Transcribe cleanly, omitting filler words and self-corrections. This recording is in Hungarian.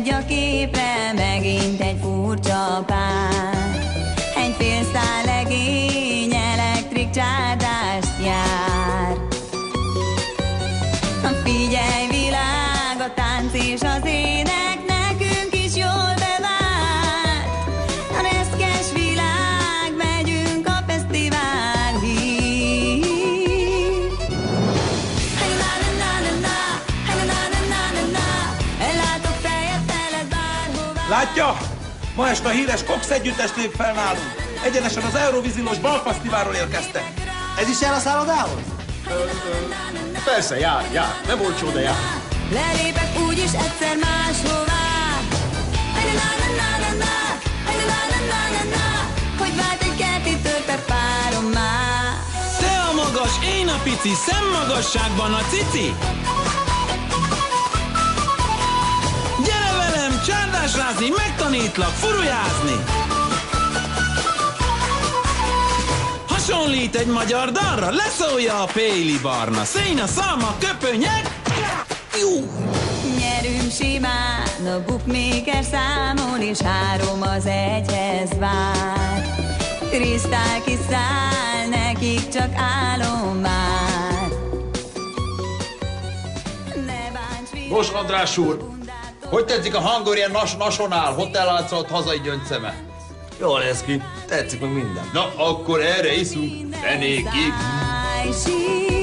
egy a képre, megint egy furcsa pár. Egy félszál legény elektrik csárdást jár. Figyelj világ, a tánc és az ének nekünk is jól bevált. A reszkes világ, megyünk a fesztivál hír. Ellátok fejet feled bárhová. Látja? Ma este a híres Cox együttes lép fel nálunk. Egyenesen az Eurovíziós Balfesztiválról érkeztek. Ez is jár a szállodához? Persze, jár, nem olcsó, de jár. Lelépek úgyis egyszer máshová. Hogy vált egy kerti törpe párom már. Te a magas, én a pici, szemmagasságban a cici. Gyere velem, csárdásrázni, megtanítlak furujázni. Hasonlít egy magyar dalra, leszólja a péli barna. Széna, szalma, köpönyek. Jú! Nyerünk simán, a bookmaker számol, és 3 az 1-hez vár. Krisztál kiszáll, nekik csak álom már. Ne bánts, Nos, András úr, hogy tetszik a Hungarian National Hotel Láncot hazai gyöngyszeme? Jól néz ki, tetszik meg minden. Na, akkor erre iszunk, fenékig. sír.